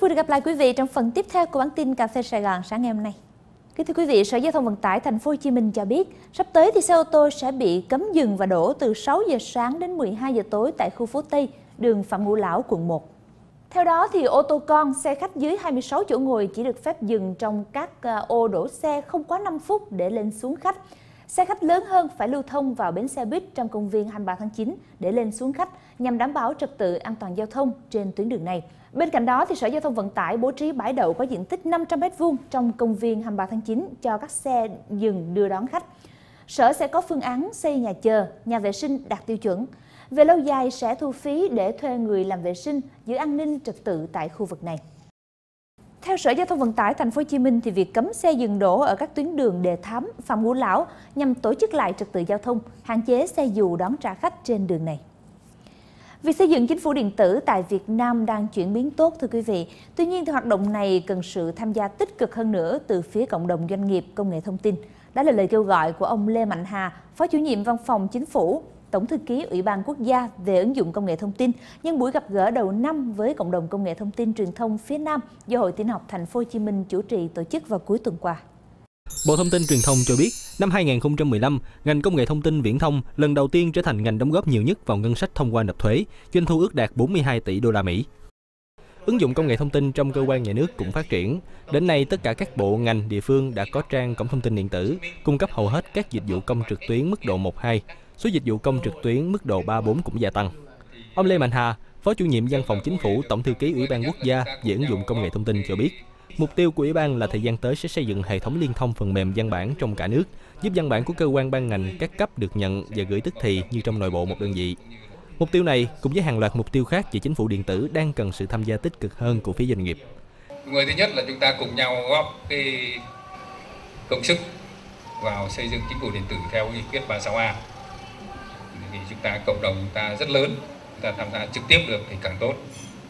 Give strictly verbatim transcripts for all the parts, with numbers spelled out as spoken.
Rất vui được gặp lại quý vị trong phần tiếp theo của bản tin Cà phê Sài Gòn sáng ngày hôm nay. Kính thưa quý vị, Sở Giao thông Vận tải Thành phố Hồ Chí Minh cho biết sắp tới thì xe ô tô sẽ bị cấm dừng và đổ từ sáu giờ sáng đến mười hai giờ tối tại khu phố Tây, đường Phạm Ngũ Lão, quận một. Theo đó thì ô tô con, xe khách dưới hai mươi sáu chỗ ngồi chỉ được phép dừng trong các ô đổ xe không quá năm phút để lên xuống khách. Xe khách lớn hơn phải lưu thông vào bến xe buýt trong công viên hai mươi ba tháng chín để lên xuống khách nhằm đảm bảo trật tự an toàn giao thông trên tuyến đường này. Bên cạnh đó, thì Sở Giao thông Vận tải bố trí bãi đậu có diện tích năm trăm mét vuông trong công viên hai mươi ba tháng chín cho các xe dừng đưa đón khách. Sở sẽ có phương án xây nhà chờ, nhà vệ sinh đạt tiêu chuẩn. Về lâu dài sẽ thu phí để thuê người làm vệ sinh, giữ an ninh trật tự tại khu vực này. Theo Sở Giao thông Vận tải Thành phố Hồ Chí Minh thì việc cấm xe dừng đỗ ở các tuyến đường Đề Thám, Phạm Ngũ Lão nhằm tổ chức lại trật tự giao thông, hạn chế xe dù đón trả khách trên đường này. Việc xây dựng chính phủ điện tử tại Việt Nam đang chuyển biến tốt, thưa quý vị. Tuy nhiên, thì hoạt động này cần sự tham gia tích cực hơn nữa từ phía cộng đồng doanh nghiệp công nghệ thông tin. Đó là lời kêu gọi của ông Lê Mạnh Hà, Phó Chủ nhiệm Văn phòng Chính phủ, Tổng thư ký Ủy ban Quốc gia về ứng dụng công nghệ thông tin, nhân buổi gặp gỡ đầu năm với cộng đồng công nghệ thông tin truyền thông phía Nam do Hội Tin học Thành phố Hồ Chí Minh chủ trì tổ chức vào cuối tuần qua. Bộ Thông tin Truyền thông cho biết, năm hai nghìn không trăm mười lăm, ngành công nghệ thông tin viễn thông lần đầu tiên trở thành ngành đóng góp nhiều nhất vào ngân sách thông qua nộp thuế, doanh thu ước đạt bốn mươi hai tỷ đô la Mỹ. Ứng dụng công nghệ thông tin trong cơ quan nhà nước cũng phát triển. Đến nay, tất cả các bộ, ngành, địa phương đã có trang cổng thông tin điện tử, cung cấp hầu hết các dịch vụ công trực tuyến mức độ một hai. Số dịch vụ công trực tuyến mức độ ba bốn cũng gia tăng. Ông Lê Mạnh Hà, Phó Chủ nhiệm Văn phòng Chính phủ, Tổng thư ký Ủy ban Quốc gia về ứng dụng công nghệ thông tin cho biết, mục tiêu của Ủy ban là thời gian tới sẽ xây dựng hệ thống liên thông phần mềm văn bản trong cả nước, giúp văn bản của cơ quan ban ngành các cấp được nhận và gửi tức thì như trong nội bộ một đơn vị. Mục tiêu này cùng với hàng loạt mục tiêu khác về chính phủ điện tử đang cần sự tham gia tích cực hơn của phía doanh nghiệp. Người thứ nhất là chúng ta cùng nhau góp cái công sức vào xây dựng chính phủ điện tử theo nghị quyết ba mươi sáu A. Thì chúng ta cộng đồng chúng ta rất lớn, chúng ta tham gia trực tiếp được thì càng tốt.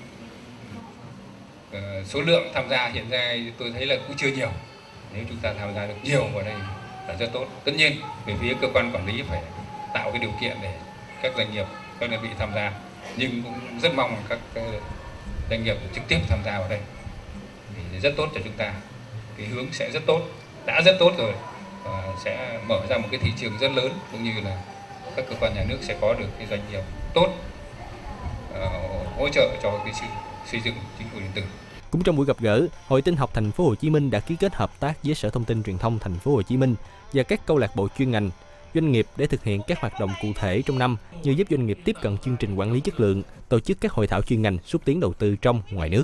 Số lượng tham gia hiện nay tôi thấy là cũng chưa nhiều. Nếu chúng ta tham gia được nhiều vào đây là rất tốt. Tất nhiên về phía cơ quan quản lý phải tạo cái điều kiện để các doanh nghiệp, các đơn vị tham gia, nhưng cũng rất mong các doanh nghiệp trực tiếp tham gia vào đây thì rất tốt cho chúng ta. Cái hướng sẽ rất tốt, đã rất tốt rồi và sẽ mở ra một cái thị trường rất lớn, cũng như là các cơ quan nhà nước sẽ có được cái doanh nghiệp tốt uh, hỗ trợ cho cái sự xây dựng chính phủ điện tử. Cũng trong buổi gặp gỡ, Hội Tin học Thành phố Hồ Chí Minh đã ký kết hợp tác với Sở Thông tin Truyền thông Thành phố Hồ Chí Minh và các câu lạc bộ chuyên ngành, doanh nghiệp để thực hiện các hoạt động cụ thể trong năm như giúp doanh nghiệp tiếp cận chương trình quản lý chất lượng, tổ chức các hội thảo chuyên ngành xúc tiến đầu tư trong ngoài nước.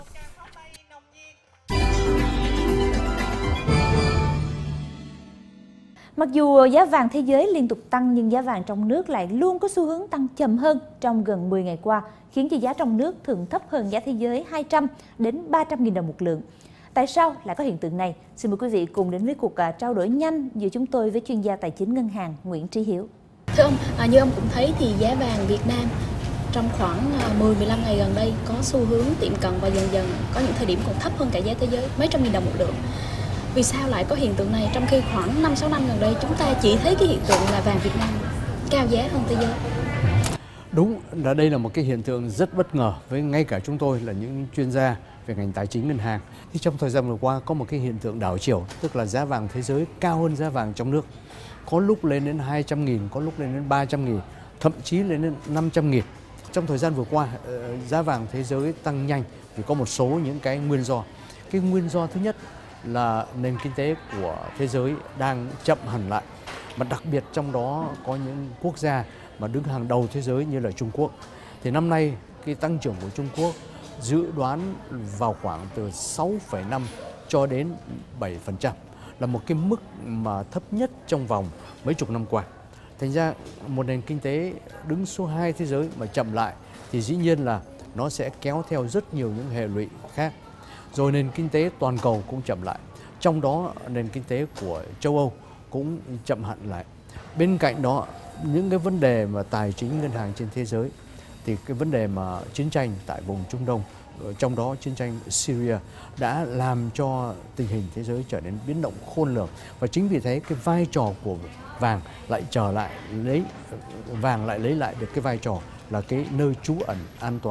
Mặc dù giá vàng thế giới liên tục tăng nhưng giá vàng trong nước lại luôn có xu hướng tăng chậm hơn trong gần mười ngày qua, khiến cho giá trong nước thường thấp hơn giá thế giới hai trăm đến ba trăm nghìn đồng một lượng. Tại sao lại có hiện tượng này? Xin mời quý vị cùng đến với cuộc trao đổi nhanh giữa chúng tôi với chuyên gia tài chính ngân hàng Nguyễn Trí Hiếu. Thưa ông, à, như ông cũng thấy thì giá vàng Việt Nam trong khoảng mười đến mười lăm ngày gần đây có xu hướng tiệm cận và dần dần có những thời điểm còn thấp hơn cả giá thế giới, mấy trăm nghìn đồng một lượng. Vì sao lại có hiện tượng này trong khi khoảng năm sáu năm gần đây chúng ta chỉ thấy cái hiện tượng là vàng Việt Nam cao giá hơn thế giới? Đúng là đây là một cái hiện tượng rất bất ngờ với ngay cả chúng tôi là những chuyên gia về ngành tài chính ngân hàng. Thì trong thời gian vừa qua có một cái hiện tượng đảo chiều, tức là giá vàng thế giới cao hơn giá vàng trong nước. Có lúc lên đến hai trăm nghìn, có lúc lên đến ba trăm nghìn, thậm chí lên đến năm trăm nghìn. Trong thời gian vừa qua, giá vàng thế giới tăng nhanh vì có một số những cái nguyên do. Cái nguyên do thứ nhất là nền kinh tế của thế giới đang chậm hẳn lại. Mà đặc biệt trong đó có những quốc gia mà đứng hàng đầu thế giới như là Trung Quốc. Thì năm nay cái tăng trưởng của Trung Quốc dự đoán vào khoảng từ sáu phẩy năm cho đến bảy phần trăm, là một cái mức mà thấp nhất trong vòng mấy chục năm qua. Thành ra một nền kinh tế đứng số hai thế giới mà chậm lại thì dĩ nhiên là nó sẽ kéo theo rất nhiều những hệ lụy khác. Rồi nền kinh tế toàn cầu cũng chậm lại. Trong đó nền kinh tế của châu Âu cũng chậm hẳn lại. Bên cạnh đó, những cái vấn đề mà tài chính ngân hàng trên thế giới, thì cái vấn đề mà chiến tranh tại vùng Trung Đông, trong đó chiến tranh Syria đã làm cho tình hình thế giới trở nên biến động khôn lường. Và chính vì thế cái vai trò của vàng lại trở lại lấy vàng lại lấy lại được cái vai trò là cái nơi trú ẩn an toàn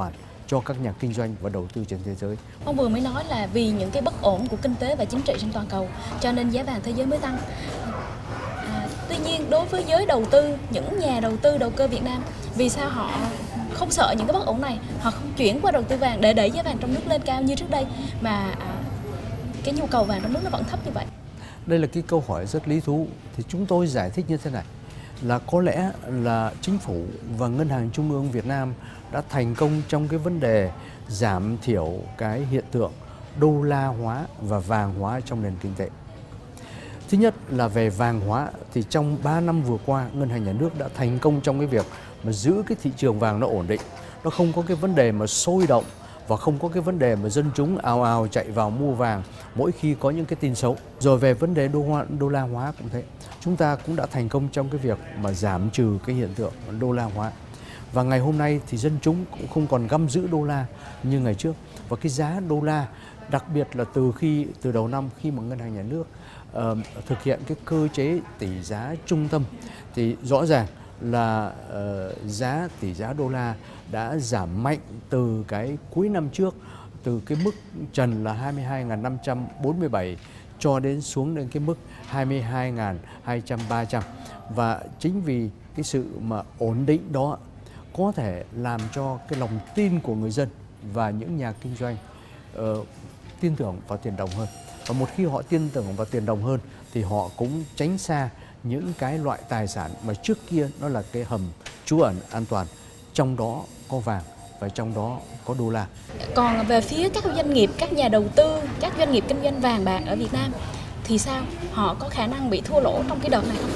cho các nhà kinh doanh và đầu tư trên thế giới. Ông vừa mới nói là vì những cái bất ổn của kinh tế và chính trị trên toàn cầu cho nên giá vàng thế giới mới tăng. À, tuy nhiên đối với giới đầu tư, những nhà đầu tư đầu cơ Việt Nam, vì sao họ không sợ những cái bất ổn này, họ không chuyển qua đầu tư vàng để đẩy giá vàng trong nước lên cao như trước đây mà à, cái nhu cầu vàng trong nước nó vẫn thấp như vậy? Đây là cái câu hỏi rất lý thú. Thì chúng tôi giải thích như thế này, là có lẽ là chính phủ và Ngân hàng Trung ương Việt Nam đã thành công trong cái vấn đề giảm thiểu cái hiện tượng đô la hóa và vàng hóa trong nền kinh tế. Thứ nhất là về vàng hóa, thì trong ba năm vừa qua, Ngân hàng Nhà nước đã thành công trong cái việc mà giữ cái thị trường vàng nó ổn định. Nó không có cái vấn đề mà sôi động và không có cái vấn đề mà dân chúng ào ào chạy vào mua vàng mỗi khi có những cái tin xấu. Rồi về vấn đề đô, hoa, đô la hóa cũng thế. Chúng ta cũng đã thành công trong cái việc mà giảm trừ cái hiện tượng đô la hóa. Và ngày hôm nay thì dân chúng cũng không còn găm giữ đô la như ngày trước. Và cái giá đô la, đặc biệt là từ khi từ đầu năm khi mà Ngân hàng Nhà nước uh, thực hiện cái cơ chế tỷ giá trung tâm, thì rõ ràng là uh, giá tỷ giá đô la đã giảm mạnh từ cái cuối năm trước, từ cái mức trần là hai mươi hai nghìn năm trăm bốn mươi bảy cho đến xuống đến cái mức hai mươi hai nghìn hai trăm ba mươi. Và chính vì cái sự mà ổn định đó có thể làm cho cái lòng tin của người dân và những nhà kinh doanh uh, tin tưởng vào tiền đồng hơn. Và một khi họ tin tưởng vào tiền đồng hơn thì họ cũng tránh xa những cái loại tài sản mà trước kia nó là cái hầm trú ẩn an toàn, trong đó có vàng và trong đó có đô la. Còn về phía các doanh nghiệp, các nhà đầu tư, các doanh nghiệp kinh doanh vàng bạc ở Việt Nam thì sao? Họ có khả năng bị thua lỗ trong cái đợt này không?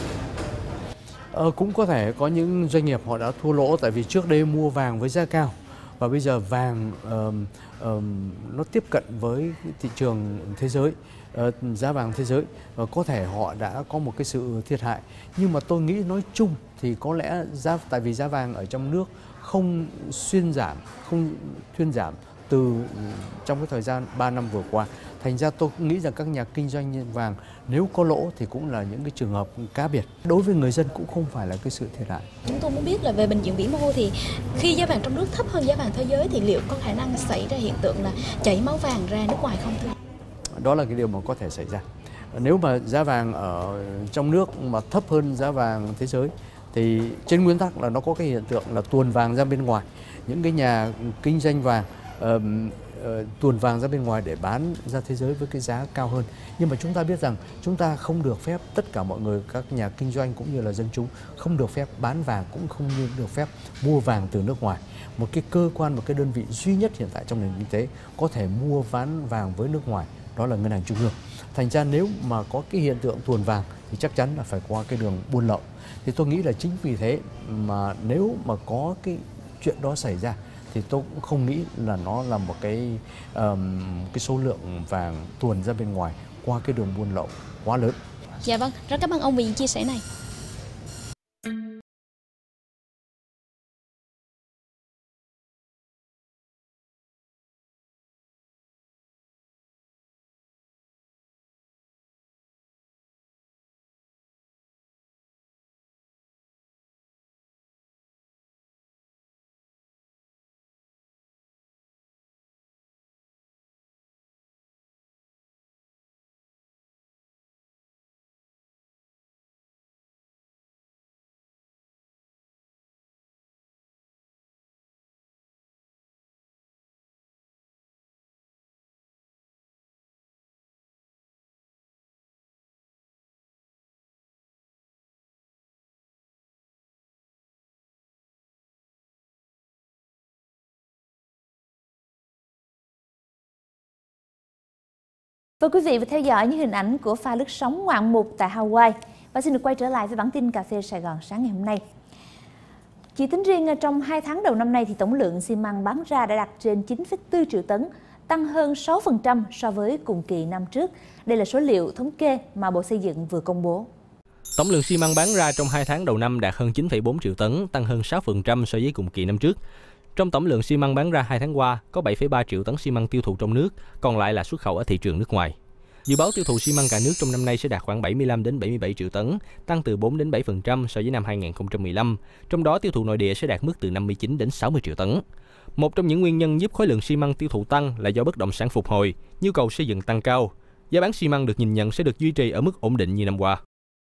Ờ, cũng có thể có những doanh nghiệp họ đã thua lỗ, tại vì trước đây mua vàng với giá cao và bây giờ vàng um, um, nó tiếp cận với thị trường thế giới, uh, giá vàng thế giới, và có thể họ đã có một cái sự thiệt hại. Nhưng mà tôi nghĩ nói chung thì có lẽ giá, tại vì giá vàng ở trong nước không xuyên giảm, không thuyên giảm từ trong cái thời gian ba năm vừa qua. Thành ra tôi nghĩ rằng các nhà kinh doanh vàng nếu có lỗ thì cũng là những cái trường hợp cá biệt. Đối với người dân cũng không phải là cái sự thiệt hại. Chúng tôi muốn biết là về bình diện vĩ mô thì khi giá vàng trong nước thấp hơn giá vàng thế giới thì liệu có khả năng xảy ra hiện tượng là chảy máu vàng ra nước ngoài không thưa? Đó là cái điều mà có thể xảy ra. Nếu mà giá vàng ở trong nước mà thấp hơn giá vàng thế giới thì trên nguyên tắc là nó có cái hiện tượng là tuồn vàng ra bên ngoài. Những cái nhà kinh doanh vàng uh, uh, tuồn vàng ra bên ngoài để bán ra thế giới với cái giá cao hơn. Nhưng mà chúng ta biết rằng chúng ta không được phép, tất cả mọi người, các nhà kinh doanh cũng như là dân chúng không được phép bán vàng, cũng không như được phép mua vàng từ nước ngoài. Một cái cơ quan, một cái đơn vị duy nhất hiện tại trong nền kinh tế có thể mua bán vàng với nước ngoài, đó là Ngân hàng Trung ương. Thành ra nếu mà có cái hiện tượng tuồn vàng thì chắc chắn là phải qua cái đường buôn lậu. Thì tôi nghĩ là chính vì thế mà nếu mà có cái chuyện đó xảy ra thì tôi cũng không nghĩ là nó là một cái um, cái số lượng vàng tuồn ra bên ngoài qua cái đường buôn lậu quá lớn. Dạ vâng, rất cảm ơn ông vì những chia sẻ này. Và quý vị vừa theo dõi những hình ảnh của pha lướt sóng ngoạn mục tại Hawaii. Và xin được quay trở lại với bản tin Cà phê Sài Gòn sáng ngày hôm nay. Chỉ tính riêng trong hai tháng đầu năm nay thì tổng lượng xi măng bán ra đã đạt trên chín phẩy bốn triệu tấn, tăng hơn sáu phần trăm so với cùng kỳ năm trước. Đây là số liệu thống kê mà Bộ Xây dựng vừa công bố. Tổng lượng xi măng bán ra trong hai tháng đầu năm đạt hơn chín phẩy bốn triệu tấn, tăng hơn sáu phần trăm so với cùng kỳ năm trước. Trong tổng lượng xi măng bán ra hai tháng qua, có bảy phẩy ba triệu tấn xi măng tiêu thụ trong nước, còn lại là xuất khẩu ở thị trường nước ngoài. Dự báo tiêu thụ xi măng cả nước trong năm nay sẽ đạt khoảng bảy mươi lăm đến bảy mươi bảy triệu tấn, tăng từ bốn đến bảy phần trăm so với năm hai nghìn không trăm mười lăm. Trong đó tiêu thụ nội địa sẽ đạt mức từ năm mươi chín đến sáu mươi triệu tấn. Một trong những nguyên nhân giúp khối lượng xi măng tiêu thụ tăng là do bất động sản phục hồi, nhu cầu xây dựng tăng cao. Giá bán xi măng được nhìn nhận sẽ được duy trì ở mức ổn định như năm qua.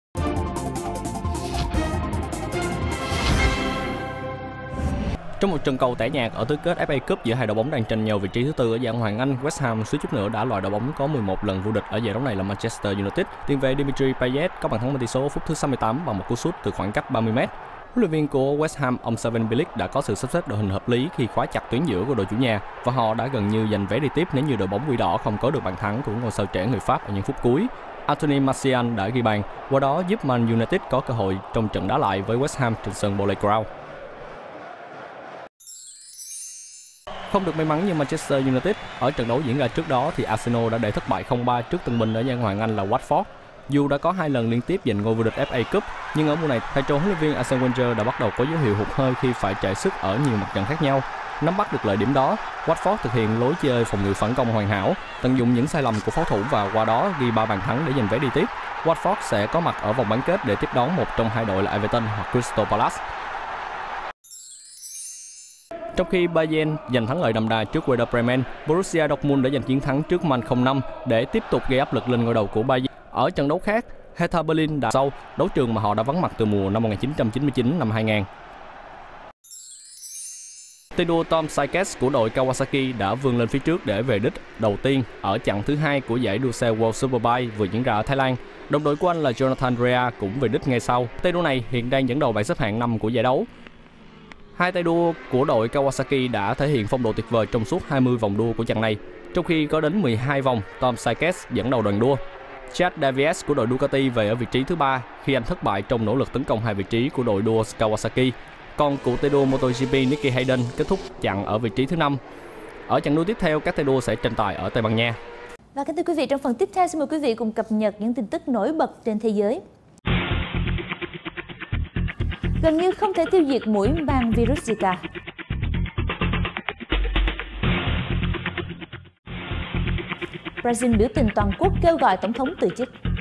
Trong một trận cầu tẻ nhạt ở tứ kết ép a Cup giữa hai đội bóng đang tranh nhau vị trí thứ tư ở giải Ngoại hạng Anh, West Ham suýt chút nữa đã loại đội bóng có mười một lần vô địch ở giải đấu này là Manchester United. Tiền vệ Dimitri Payet có bàn thắng bên tỷ số phút thứ sáu mươi tám bằng một cú sút từ khoảng cách ba mươi mét. Huấn luyện viên của West Ham, ông Slaven Bilic đã có sự sắp xếp đội hình hợp lý khi khóa chặt tuyến giữa của đội chủ nhà và họ đã gần như giành vé đi tiếp nếu như đội bóng Quỷ Đỏ không có được bàn thắng của ngôi sao trẻ người Pháp ở những phút cuối. Anthony Martial đã ghi bàn, qua đó giúp Man United có cơ hội trong trận đá lại với West Ham trên sân Bowley Ground. Không được may mắn như Manchester United, ở trận đấu diễn ra trước đó thì Arsenal đã để thất bại không ba trước tân binh ở giải Ngoại hạng Anh là Watford. Dù đã có hai lần liên tiếp giành ngôi vô địch ép a Cup, nhưng ở mùa này, thầy trò huấn luyện viên Arsene Wenger đã bắt đầu có dấu hiệu hụt hơi khi phải chạy sức ở nhiều mặt trận khác nhau. Nắm bắt được lợi điểm đó, Watford thực hiện lối chơi phòng ngự phản công hoàn hảo, tận dụng những sai lầm của pháo thủ và qua đó ghi ba bàn thắng để giành vé đi tiếp. Watford sẽ có mặt ở vòng bán kết để tiếp đón một trong hai đội là Everton hoặc Crystal Palace. Trong khi Bayern giành thắng lợi đậm đà trước Werder Bremen, Borussia Dortmund đã giành chiến thắng trước Man không năm để tiếp tục gây áp lực lên ngôi đầu của Bayern. Ở trận đấu khác, Hertha Berlin đã sau đấu trường mà họ đã vắng mặt từ mùa năm một nghìn chín trăm chín mươi chín năm hai nghìn. Tay đua Tom Sykes của đội Kawasaki đã vươn lên phía trước để về đích đầu tiên ở chặng thứ hai của giải đua xe World Superbike vừa diễn ra ở Thái Lan. Đồng đội của anh là Jonathan Rea cũng về đích ngay sau. Tay đua này hiện đang dẫn đầu bảng xếp hạng năm của giải đấu. Hai tay đua của đội Kawasaki đã thể hiện phong độ tuyệt vời trong suốt hai mươi vòng đua của chặng này. Trong khi có đến mười hai vòng, Tom Sykes dẫn đầu đoàn đua. Chad Davies của đội Ducati về ở vị trí thứ ba khi anh thất bại trong nỗ lực tấn công hai vị trí của đội đua Kawasaki. Còn cựu tay đua MotoGP Nicky Hayden kết thúc chặng ở vị trí thứ năm. Ở chặng đua tiếp theo, các tay đua sẽ tranh tài ở Tây Ban Nha. Và kính thưa quý vị, trong phần tiếp theo xin mời quý vị cùng cập nhật những tin tức nổi bật trên thế giới. Gần như không thể tiêu diệt muỗi mang virus Zika. Brazil biểu tình toàn quốc kêu gọi tổng thống từ chức.